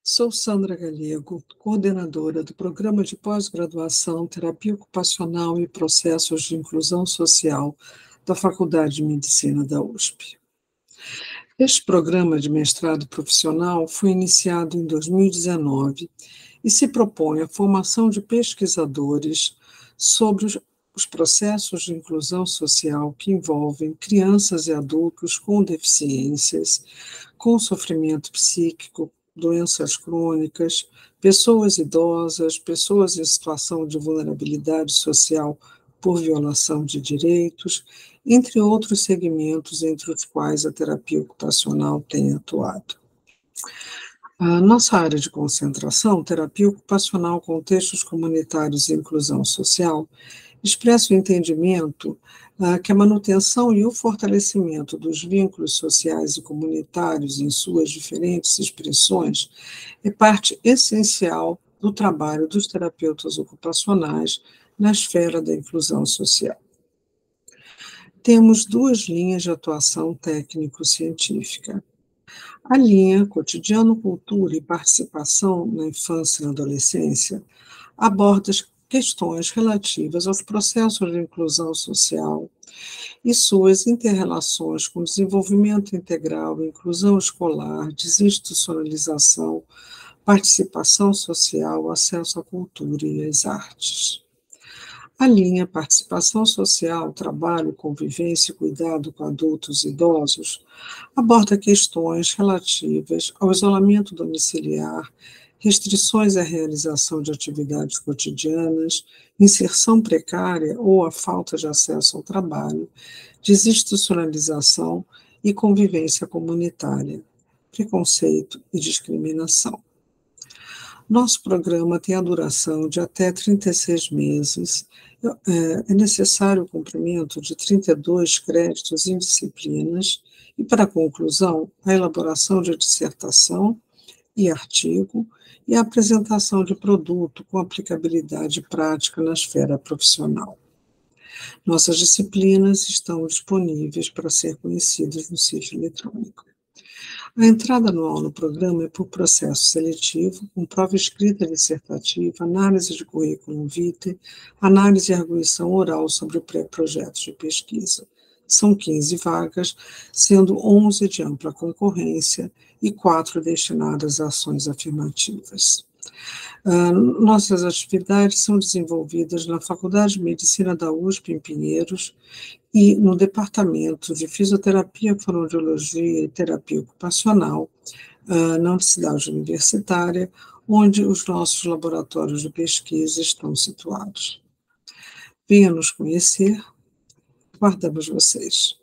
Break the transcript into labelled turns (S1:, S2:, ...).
S1: Sou Sandra Galego, coordenadora do Programa de Pós-Graduação Terapia Ocupacional e Processos de Inclusão Social da Faculdade de Medicina da USP. Este programa de mestrado profissional foi iniciado em 2019 e se propõe a formação de pesquisadores sobre os processos de inclusão social que envolvem crianças e adultos com deficiências, com sofrimento psíquico, doenças crônicas, pessoas idosas, pessoas em situação de vulnerabilidade social por violação de direitos, entre outros segmentos entre os quais a terapia ocupacional tem atuado. A nossa área de concentração, terapia ocupacional, contextos comunitários e inclusão social, expressa o entendimento que a manutenção e o fortalecimento dos vínculos sociais e comunitários em suas diferentes expressões é parte essencial do trabalho dos terapeutas ocupacionais na esfera da inclusão social. Temos duas linhas de atuação técnico-científica. A linha Cotidiano, Cultura e Participação na Infância e na Adolescência aborda as questões relativas aos processos de inclusão social e suas interrelações com desenvolvimento integral, inclusão escolar, desinstitucionalização, participação social, acesso à cultura e às artes. A linha Participação Social, Trabalho, Convivência e Cuidado com Adultos e Idosos aborda questões relativas ao isolamento domiciliar, restrições à realização de atividades cotidianas, inserção precária ou a falta de acesso ao trabalho, desinstitucionalização e convivência comunitária, preconceito e discriminação. Nosso programa tem a duração de até 36 meses. É necessário o cumprimento de 32 créditos em disciplinas e, para a conclusão, a elaboração de dissertação e artigo e a apresentação de produto com aplicabilidade prática na esfera profissional. Nossas disciplinas estão disponíveis para ser conhecidas no sítio eletrônico. A entrada anual no programa é por processo seletivo, com prova escrita dissertativa, análise de currículo vitae, análise e arguição oral sobre pré-projetos de pesquisa. São 15 vagas, sendo 11 de ampla concorrência e 4 destinadas a ações afirmativas. Nossas atividades são desenvolvidas na Faculdade de Medicina da USP, em Pinheiros, e no Departamento de Fisioterapia, Fonoaudiologia e Terapia Ocupacional, na Universidade Universitária, onde os nossos laboratórios de pesquisa estão situados. Venha nos conhecer, aguardamos vocês.